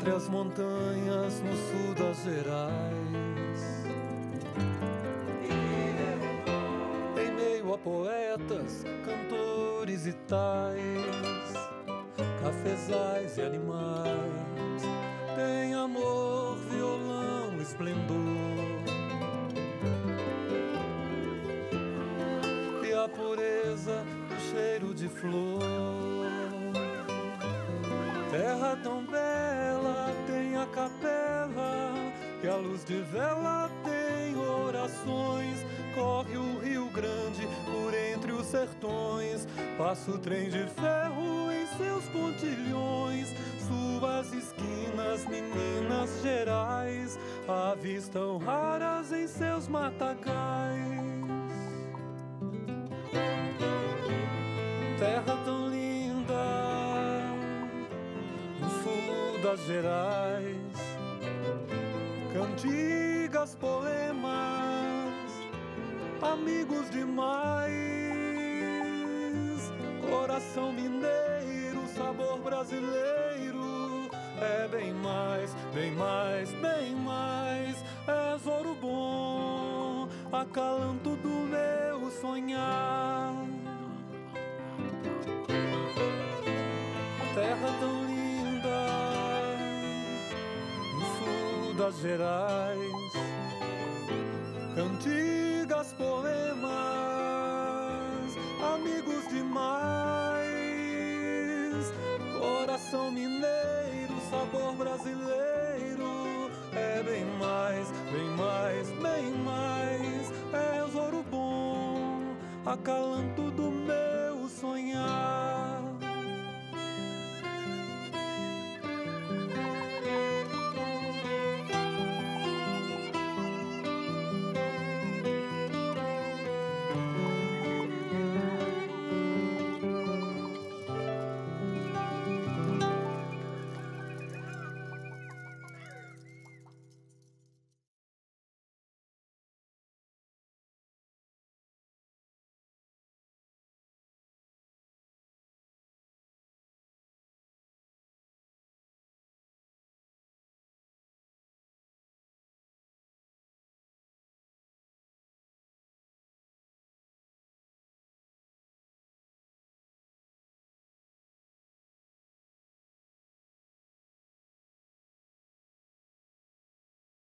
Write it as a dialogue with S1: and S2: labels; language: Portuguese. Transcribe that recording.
S1: entre as montanhas no sul das Gerais. Em meio a poetas, cantores e tais, cafezais e animais, tem amor, violão, esplendor, e a pureza do cheiro de flor. Terra tão bela, tem a capela, e a luz de vela tem orações. Corre o Rio Grande por entre os sertões, passa o trem de ferro em seus pontilhões. Suas esquinas, Minas Gerais, avistam raras em seus matagais. Terra tão linda, no sul das Gerais, cantigas, poemas, amigos demais. Coração mineiro, sabor brasileiro, é bem mais, bem mais, bem mais. És ouro bom, acalanto do meu sonhar. Terra tão linda, no sul das Gerais, cantigas, poemas, amigos demais. Coração mineiro, sabor brasileiro, é bem mais, bem mais, bem mais. És ouro bom, acalanto do meu